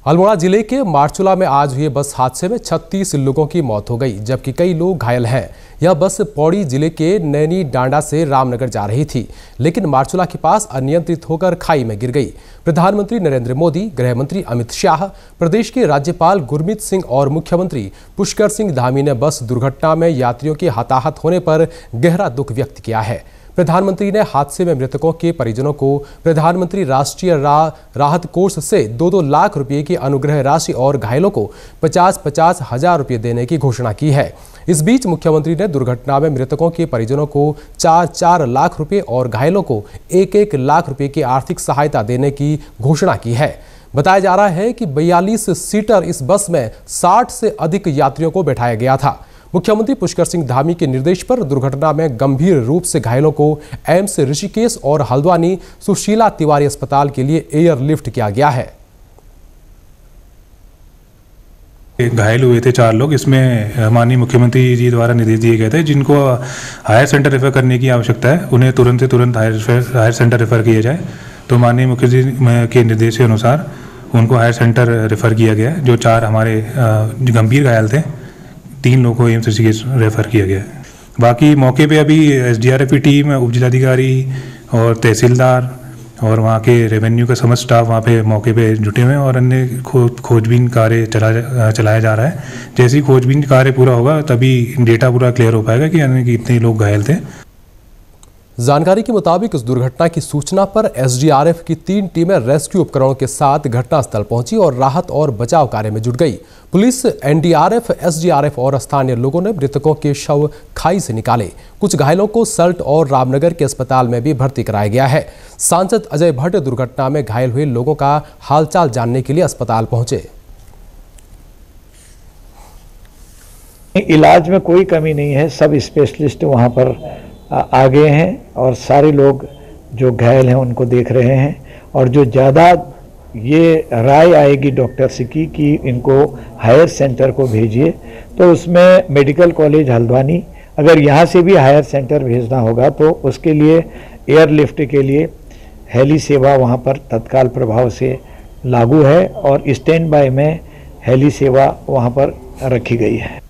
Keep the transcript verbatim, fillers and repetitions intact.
अल्मोड़ा जिले के मारचूला में आज हुए बस हादसे में छत्तीस लोगों की मौत हो गई, जबकि कई लोग घायल हैं। यह बस पौड़ी जिले के नैनी डांडा से रामनगर जा रही थी, लेकिन मारचूला के पास अनियंत्रित होकर खाई में गिर गई। प्रधानमंत्री नरेंद्र मोदी, गृह मंत्री अमित शाह, प्रदेश के राज्यपाल गुरमीत सिंह और मुख्यमंत्री पुष्कर सिंह धामी ने बस दुर्घटना में यात्रियों के हताहत होने पर गहरा दुख व्यक्त किया है। प्रधानमंत्री ने हादसे में मृतकों के परिजनों को प्रधानमंत्री राष्ट्रीय रा, राहत कोष से दो दो लाख रुपए की अनुग्रह राशि और घायलों को पचास पचास हजार रुपये देने की घोषणा की है। इस बीच मुख्यमंत्री ने दुर्घटना में मृतकों के परिजनों को चार चार लाख रुपए और घायलों को एक एक लाख रुपए की आर्थिक सहायता देने की घोषणा की है। बताया जा रहा है कि बयालीस सीटर इस बस में साठ से अधिक यात्रियों को बैठाया गया था। मुख्यमंत्री पुष्कर सिंह धामी के निर्देश पर दुर्घटना में गंभीर रूप से घायलों को एम्स ऋषिकेश और हल्द्वानी सुशीला तिवारी अस्पताल के लिए एयरलिफ्ट किया गया है। घायल हुए थे चार लोग। इसमें माननीय मुख्यमंत्री जी द्वारा निर्देश दिए गए थे, जिनको हायर सेंटर रेफर करने की आवश्यकता है उन्हें तुरंत से तुरंत हायर हायर सेंटर रेफर किया जाए। तो माननीय मुख्यमंत्री के निर्देश के अनुसार उनको हायर सेंटर रेफर किया गया। जो चार हमारे गंभीर घायल थे, तीन लोगों को एम्स ऋषिकेश रेफर किया गया है। बाकी मौके पे अभी एसडीआरएफ की टीम, उप जिलाधिकारी और तहसीलदार और वहाँ के रेवेन्यू का समस्त स्टाफ वहाँ पे मौके पे जुटे हुए हैं और अन्य खो, खोजबीन कार्य चला चलाया जा रहा है। जैसे ही खोजबीन कार्य पूरा होगा तभी डेटा पूरा क्लियर हो पाएगा कि यानी कि कितने लोग घायल थे। जानकारी के मुताबिक इस दुर्घटना की सूचना पर एसडीआरएफ की तीन टीमें रेस्क्यू उपकरणों के साथ घटनास्थल पहुंची और राहत और बचाव कार्य में जुट गई। पुलिस, एनडीआरएफ, एसडीआरएफ और स्थानीय लोगों ने मृतकों के शव खाई से निकाले। कुछ घायलों को सल्ट और रामनगर के अस्पताल में भी भर्ती कराया गया है। सांसद अजय भट्ट दुर्घटना में घायल हुए लोगों का हालचाल जानने के लिए अस्पताल पहुंचे। इलाज में कोई कमी नहीं है, सब स्पेशलिस्ट वहां पर आ गए हैं और सारे लोग जो घायल हैं उनको देख रहे हैं। और जो ज़्यादा ये राय आएगी डॉक्टर से की कि इनको हायर सेंटर को भेजिए, तो उसमें मेडिकल कॉलेज हल्द्वानी, अगर यहाँ से भी हायर सेंटर भेजना होगा तो उसके लिए एयरलिफ्ट के लिए हेली सेवा वहाँ पर तत्काल प्रभाव से लागू है और स्टैंड बाय में हेली सेवा वहाँ पर रखी गई है।